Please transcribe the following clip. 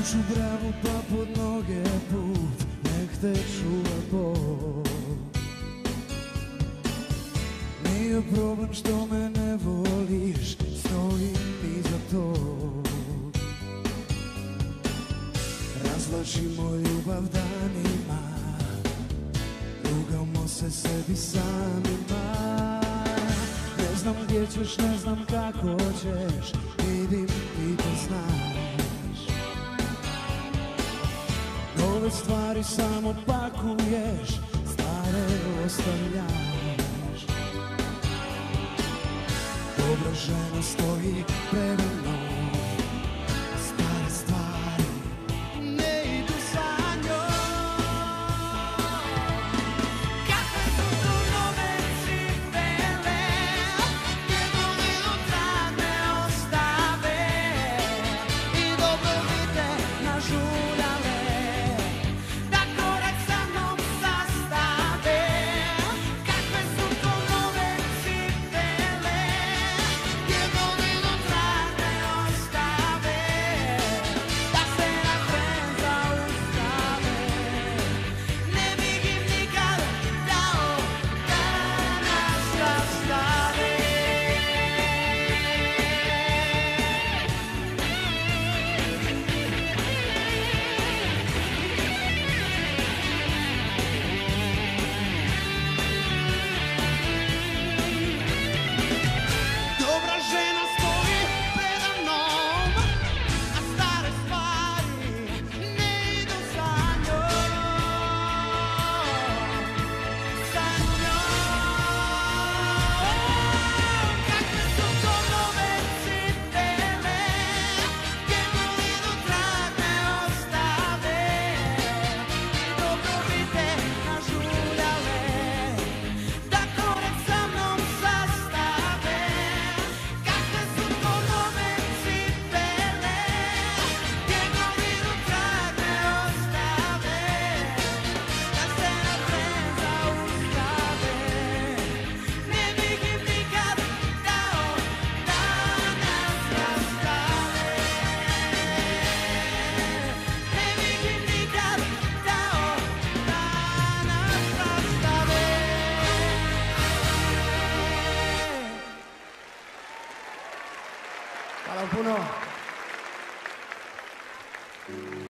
Dušu bravu pa pod noge put, nek te čuva Bog. Nije problem što me ne voliš, stojim iza tog. Razvlačimo ljubav danima, rugamo se sebi samima. Ne znam gdje ćeš, ne znam kako ćeš, vidim ti to znaš. Nove stvari samo pakuješ, stare ostavljaš. Dobra žena stoji preda mnom, stare stvari ne idu sa njom. Kakve su to nove cipele, njegov ilu trag ne ostave i dobro vide nažuljale, da korak sa mnom sastave. Kakve su to nove cipele, njegov ilu trag ne ostave, da se na tren zaustave. Ne bih im nikad dao da nas rastave. Dobra žena stoji preda mnom, a stare stvari ne idu sa njom. Sa njom. Kakve su to nove cipele, njegov ilu trag ne ostave i dobro vide nažuljale, da korak sa mnom sastave. Kakve su to nove cipele, njegov ilu trag ne ostave, da se na tren zaustave. Ne bih im nikad dao da nas rastave. Ne bih im nikad dao da nas rastave. Hvala vam puno.